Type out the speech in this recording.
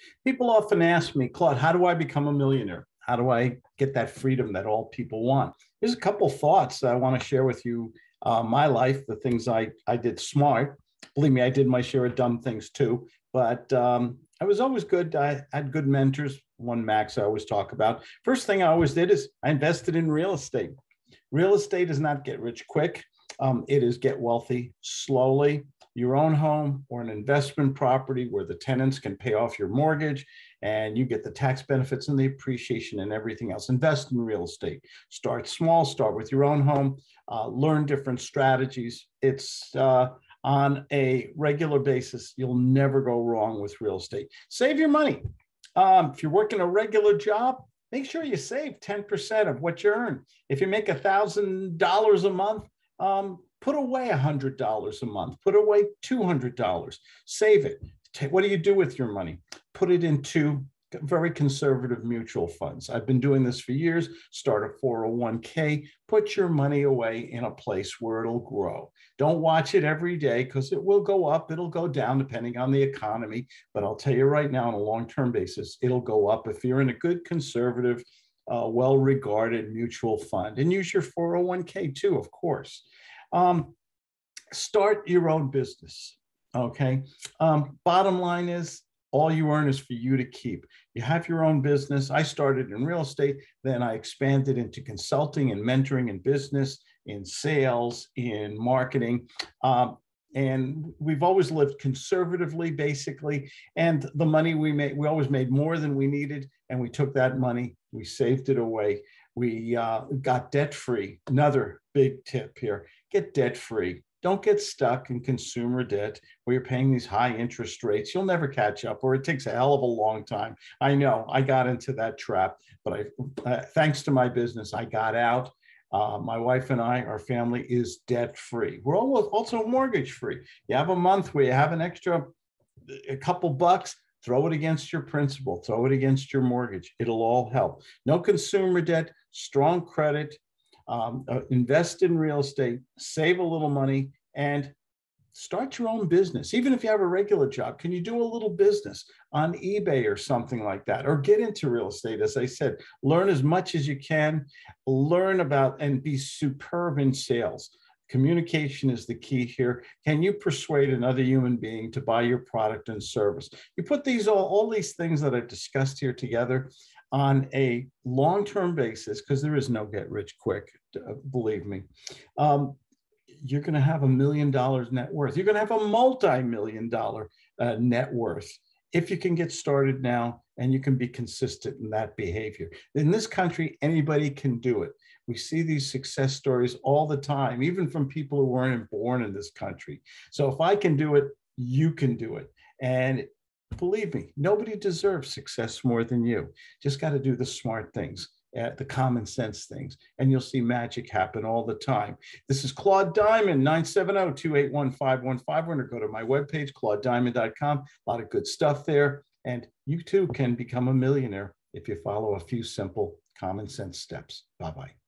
People often ask me, Claude, how do I become a millionaire? How do I get that freedom that all people want? Here's a couple thoughts that I want to share with you. My life, the things I did smart. Believe me, I did my share of dumb things too, but I was always good. I had good mentors. One Max I always talk about. First thing I always did is I invested in real estate. Real estate is not get rich quick. It is get wealthy slowly. Your own home or an investment property where the tenants can pay off your mortgage and you get the tax benefits and the appreciation and everything else. Invest in real estate. Start small, start with your own home, learn different strategies. It's on a regular basis. You'll never go wrong with real estate. Save your money. If you're working a regular job, make sure you save 10% of what you earn. If you make $1,000 a month, put away $100 a month, put away $200, save it. What do you do with your money? Put it into very conservative mutual funds. I've been doing this for years. Start a 401k, put your money away in a place where it'll grow. Don't watch it every day because it will go up, it'll go down depending on the economy. But I'll tell you right now on a long-term basis, it'll go up if you're in a good conservative, well-regarded mutual fund. And use your 401k too, of course. Start your own business, okay? Bottom line is, all you earn is for you to keep. You have your own business. I started in real estate, then I expanded into consulting and mentoring in business, in sales, in marketing. And we've always lived conservatively, basically. And the money we made, we always made more than we needed. And we took that money, we saved it away. We got debt-free. Another big tip here, get debt-free. Don't get stuck in consumer debt where you're paying these high interest rates. You'll never catch up, or it takes a hell of a long time. I know I got into that trap, but thanks to my business, I got out. My wife and I, our family is debt-free. We're also mortgage-free. You have a month where you have an extra, a couple bucks, throw it against your principal, throw it against your mortgage. It'll all help. No consumer debt, strong credit, invest in real estate, save a little money, and start your own business. Even if you have a regular job, can you do a little business on eBay or something like that? Or get into real estate, as I said, learn as much as you can, learn about and be superb in sales. Communication is the key here. Can you persuade another human being to buy your product and service? You put these all these things that I've discussed here together on a long-term basis, because there is no get rich quick, believe me. You're going to have $1 million net worth. You're going to have a multi-million-dollar net worth if you can get started now and you can be consistent in that behavior. In this country, anybody can do it. We see these success stories all the time, even from people who weren't born in this country. So if I can do it, you can do it. And believe me, nobody deserves success more than you. Just got to do the smart things, the common sense things, and you'll see magic happen all the time. This is Claude Diamond, 970-281-515. We're going to go to my webpage, claudediamond.com. A lot of good stuff there. And you too can become a millionaire if you follow a few simple common sense steps. Bye-bye.